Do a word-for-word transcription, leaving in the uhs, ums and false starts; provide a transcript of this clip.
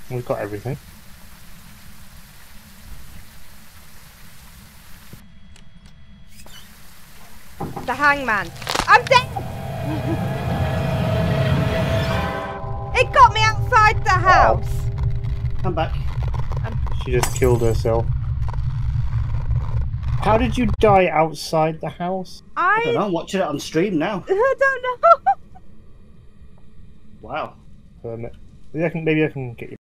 We've got everything. The hangman. I'm dead! It got me outside the house. I'm back. She just killed herself. How did you die outside the house? I, I don't know. I'm watching it on stream now. I don't know. Wow. Um, maybe I can maybe I can get you.